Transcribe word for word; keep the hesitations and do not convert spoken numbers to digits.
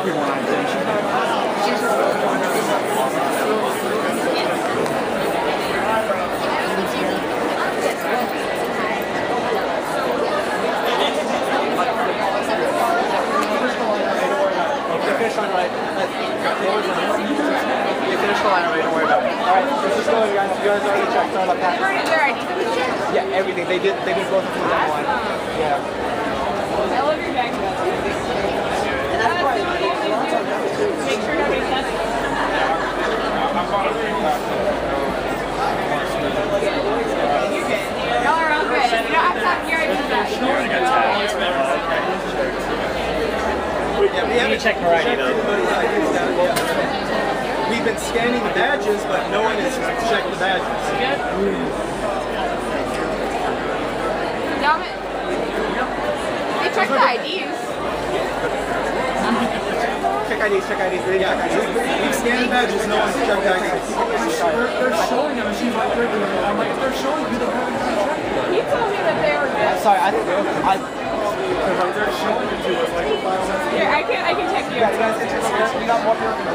everyone, I think. Finish line right. You finish the line already, don't worry about it. Alright, let's just go, you guys. You guys already checked. Sorry about that. Yeah, everything. They did they did both of them that one. Yeah. I love your bag. Make sure nobody touches it. Y'all are all good. You don't have to have your Yeah, we haven't checked variety though. We've been scanning the badges, but no one has checked the badges. Damn it. They checked the I Ds. Check I Ds, check I Ds. Yeah, we've scanned the badges, no one's checked I Ds. They're showing them, and she's like, they're doing it. I'm like, if they're showing you, they're having to check it. He told me that they were good. Sorry, I think I. Because like they're showing it to us like five seconds. Here, I can, I can check you. Yeah, you guys can check it. You got one more.